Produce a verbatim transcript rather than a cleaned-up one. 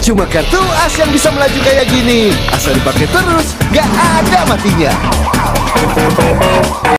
Cuma kartu as yang bisa melaju kayak gini. Asal dipakai terus, gak ada matinya.